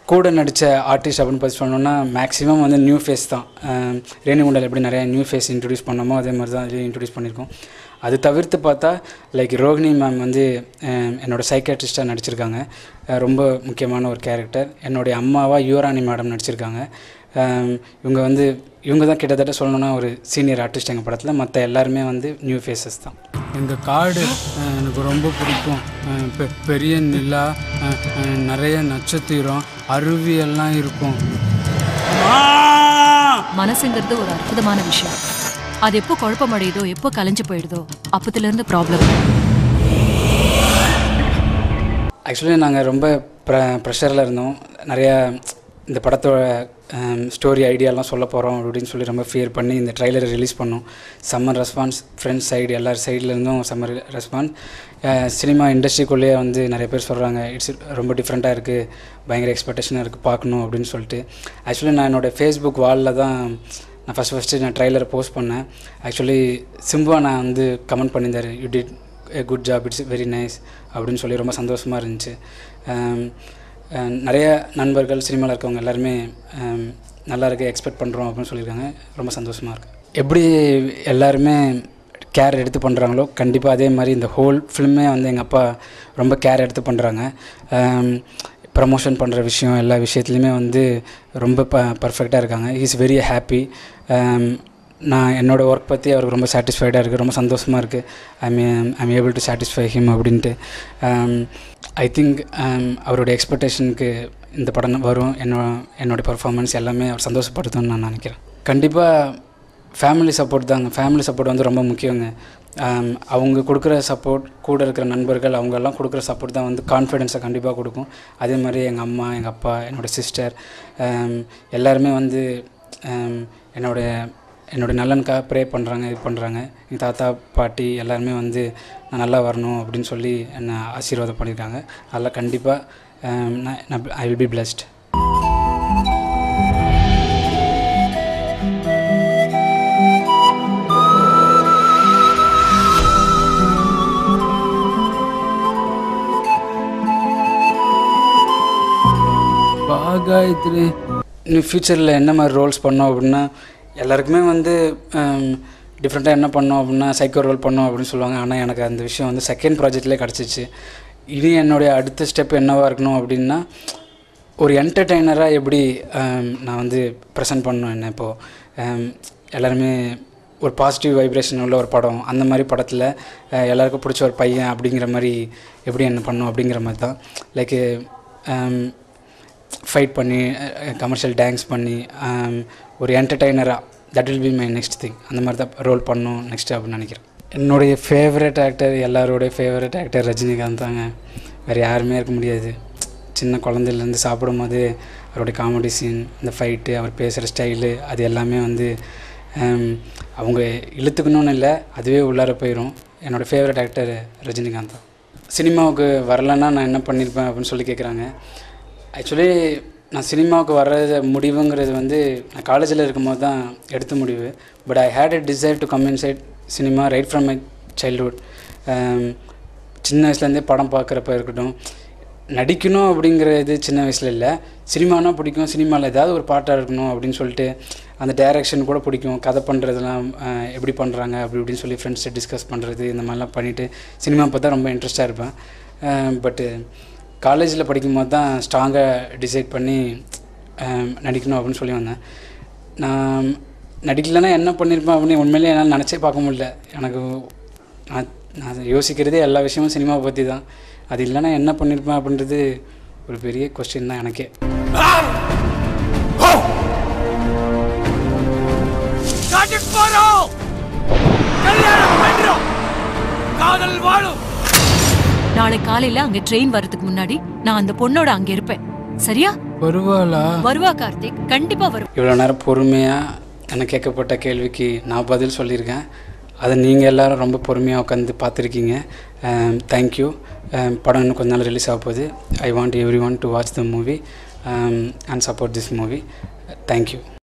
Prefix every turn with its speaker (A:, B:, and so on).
A: கூட நடித்த ஆர்டிஸ்ட் அப்படின்னு பார்த்து சொல்லணுன்னா மேக்ஸிமம் வந்து நியூ ஃபேஸ் தான். ரேணிகுண்டால் எப்படி நிறையா நியூ ஃபேஸ் இன்ட்ரடியூஸ் பண்ணோமோ அதே மாதிரி தான் இது இன்ட்ரடியூஸ் பண்ணியிருக்கோம். அது தவிர்த்து பார்த்தா லைக் ரோகிணி மேம் வந்து என்னோடய சைக்காட்ரிஸ்ட்டாக நடிச்சிருக்காங்க. ரொம்ப முக்கியமான ஒரு கேரக்டர். என்னுடைய அம்மாவாக யுவராணி மேடம் நடிச்சிருக்காங்க. இவங்க தான் கிட்டத்தட்ட சொல்லணுன்னா ஒரு சீனியர் ஆர்டிஸ்ட் எங்கள் படத்தில். மற்ற எல்லாருமே வந்து நியூ ஃபேஸஸ் தான்.
B: எங்கள் காடு எனக்கு ரொம்ப பிடிக்கும். பெரிய நிலா, நிறைய நட்சத்திரம், அருவியெல்லாம் இருக்கும்.
C: மனசுங்கிறது ஒரு அற்புதமான விஷயம். அது எப்போ குழப்பமடையுதோ, எப்போ கலைஞ்சு போயிடுதோ அப்பத்துலேருந்து ப்ராப்ளம்.
A: ஆக்சுவலி நாங்கள் ரொம்ப ப்ரெஷரில் இருந்தோம். நிறையா இந்த படத்தோட ஸ்டோரி ஐடியாலாம் சொல்ல போகிறோம் அப்படின்னு சொல்லி ரொம்ப ஃபியர் பண்ணி இந்த ட்ரைலரை ரிலீஸ் பண்ணோம். செம்மர் ரெஸ்பான்ஸ், ஃப்ரெண்ட்ஸ் சைடு எல்லார் சைட்லேருந்தும் செம்மர் ரெஸ்பான்ஸ். சினிமா இண்டஸ்ட்ரிக்குள்ளேயே வந்து நிறைய பேர் சொல்கிறாங்க இட்ஸ் ரொம்ப டிஃப்ரெண்ட்டாக இருக்குது, பயங்கர எக்ஸ்பெக்டேஷனாக இருக்குது பார்க்கணும் அப்படின்னு சொல்லிட்டு. ஆக்சுவலி நான் என்னோடய ஃபேஸ்புக் வாலில் தான் நான் ஃபஸ்ட்டு நான் ட்ரைலரை போஸ்ட் பண்ணேன். ஆக்சுவலி சிம்புவா நான் வந்து கமெண்ட் பண்ணியிருந்தார், you did a good job, it's very nice அப்படின்னு சொல்லி ரொம்ப சந்தோஷமாக இருந்துச்சு. நிறைய நண்பர்கள் சினிமாவில் இருக்கவங்க எல்லாருமே நல்லா இருக்குது, எக்ஸ்பெக்ட் பண்ணுறோம் அப்படின்னு சொல்லியிருக்காங்க. ரொம்ப சந்தோஷமாக இருக்குது. எப்படி எல்லாருமே கேர் எடுத்து பண்ணுறாங்களோ கண்டிப்பாக அதே மாதிரி இந்த ஹோல் ஃபிலிமே வந்து எங்கள் அப்பா ரொம்ப கேர் எடுத்து பண்ணுறாங்க. ப்ரமோஷன் பண்ணுற விஷயம் எல்லா விஷயத்துலையுமே வந்து ரொம்ப பர்ஃபெக்டாக இருக்காங்க. He is very happy. நான் என்னோடய ஒர்க் பற்றி அவருக்கு ரொம்ப சாட்டிஸ்ஃபைடாக இருக்குது, ரொம்ப சந்தோஷமாக இருக்குது. I'm able to satisfy him அப்படின்ட்டு. ஐ திங்க் அவருடைய எக்ஸ்பெக்டேஷனுக்கு இந்த படம் வரும். என்னோடய பர்ஃபார்மன்ஸ் எல்லாமே அவர் சந்தோஷப்படுத்தும்னு நான் நினைக்கிறேன். கண்டிப்பாக ஃபேமிலி சப்போர்ட் தாங்க. ஃபேமிலி சப்போர்ட் வந்து ரொம்ப முக்கியங்க. அவங்க கொடுக்குற சப்போர்ட், கூட இருக்கிற நண்பர்கள் அவங்கெல்லாம் கொடுக்குற சப்போர்ட் தான் வந்து கான்ஃபிடென்ஸை கண்டிப்பாக கொடுக்கும். அதே மாதிரி எங்கள் அம்மா, எங்கள் அப்பா, என்னோடய சிஸ்டர் எல்லாருமே வந்து என்னோடய நலனுக்காக ப்ரே பண்ணுறாங்க, இது பண்ணுறாங்க. எங்கள் தாத்தா பாட்டி எல்லாருமே வந்து நான் நல்லா வரணும் அப்படின்னு சொல்லி என்னை ஆசீர்வாதம் பண்ணியிருக்காங்க. அதெல்லாம் கண்டிப்பாக I will be blessed.
B: Gayathri
A: இன்னும் ஃப்யூச்சரில் என்ன மாதிரி ரோல்ஸ் பண்ணோம் அப்படின்னா, எல்லாருக்குமே வந்து டிஃப்ரெண்ட்டாக என்ன பண்ணோம் அப்படின்னா சைக்கோ ரோல் பண்ணோம் அப்படின்னு சொல்லுவாங்க. ஆனால் எனக்கு அந்த விஷயம் வந்து செகண்ட் ப்ராஜெக்ட்லேயே கிடச்சிச்சு. இனி என்னுடைய அடுத்த ஸ்டெப் என்னவாக இருக்கணும் அப்படின்னா, ஒரு என்டர்டெய்னராக எப்படி நான் வந்து ப்ரெசென்ட் பண்ணணும். என்ன இப்போது எல்லாருமே ஒரு பாசிட்டிவ் வைப்ரேஷன் உள்ள ஒரு படம், அந்த மாதிரி படத்தில் எல்லாருக்கும் பிடிச்ச ஒரு பையன் அப்படிங்கிற மாதிரி எப்படி என்ன பண்ணணும் அப்படிங்கிற மாதிரி தான். லைக்கு ஃபைட் பண்ணி கமர்ஷியல் டான்ஸ் பண்ணி ஒரு என்டர்டெய்னராக, that will be my next thing. அந்த மாதிரி தான் ரோல் பண்ணணும் நெக்ஸ்ட்டு அப்படின்னு நினைக்கிறேன். என்னுடைய ஃபேவரட் ஆக்டர், எல்லாரோடைய ஃபேவரட் ஆக்டர் ரஜினிகாந்த் தாங்க. வேறு யாருமே இருக்க முடியாது. சின்ன குழந்தையிலேருந்து சாப்பிடும்போது அவருடைய காமெடி சீன், இந்த ஃபைட்டு, அவர் பேசுகிற ஸ்டைலு, அது எல்லாமே வந்து அவங்க இழுத்துக்கணும்னு இல்லை, அதுவே உள்ளார போயிடும். என்னோடய ஃபேவரட் ஆக்டர் ரஜினிகாந்த் தான். சினிமாவுக்கு வரலைன்னா நான் என்ன பண்ணியிருப்பேன் அப்படின்னு சொல்லி கேட்குறாங்க. ஆக்சுவலி நான் சினிமாவுக்கு வர்றது முடிவுங்கிறது வந்து நான் காலேஜில் இருக்கும்போது தான் எடுத்த முடிவு. But I had a desire to come inside cinema right from my childhood. சின்ன வயசுலேருந்தே படம் பார்க்குறப்ப இருக்கட்டும், நடிக்கணும் அப்படிங்கிறது சின்ன வயசில் இல்லை, சினிமானா பிடிக்கும், சினிமாவில் ஏதாவது ஒரு பாட்டாக இருக்கணும் அப்படின்னு சொல்லிட்டு அந்த டைரக்ஷன் கூட பிடிக்கும். கதை பண்ணுறதுலாம் எப்படி பண்ணுறாங்க அப்படி இப்படின்னு சொல்லி ஃப்ரெண்ட்ஸை டிஸ்கஸ் பண்ணுறது, இந்த மாதிரிலாம் பண்ணிவிட்டு சினிமா பார்த்தா ரொம்ப இன்ட்ரெஸ்ட்டாக இருப்பேன். பட்டு காலேஜில் படிக்கும்போது தான் ஸ்ட்ராங்காக டிசைட் பண்ணி நடிக்கணும் அப்படின்னு சொல்லி வந்தேன். நான் நடிக்கலைன்னா என்ன பண்ணியிருப்பேன் அப்படின்னு உண்மையிலே என்னால் நினச்சே பார்க்க முடியல. எனக்கு நான் யோசிக்கிறதே எல்லா விஷயமும் சினிமாவை பற்றி தான். அது இல்லைன்னா என்ன பண்ணியிருப்பேன் அப்படின்றது ஒரு பெரிய கொஸ்டின் தான் எனக்கே.
C: நாளை காலையில அங்க ட்ரெயின் வரதுக்கு முன்னாடி நான் அந்த பொண்ணோட அங்க இருப்பேன். சரியா? வருவா கார்த்திக், கண்டிப்பா வரும்.
A: இவ்வளோ நேரம் பொறுமையாக எனக்கு கேட்கப்பட்ட கேள்விக்கு நான் பதில் சொல்லியிருக்கேன். அதை நீங்கள் எல்லோரும் ரொம்ப பொறுமையாக உட்காந்து பார்த்துருக்கீங்க. தேங்க்யூ. படம் இன்னும் கொஞ்ச நாள் ரிலீஸ் ஆக போகுது. I want everyone to watch the movie and support this movie. Thank you.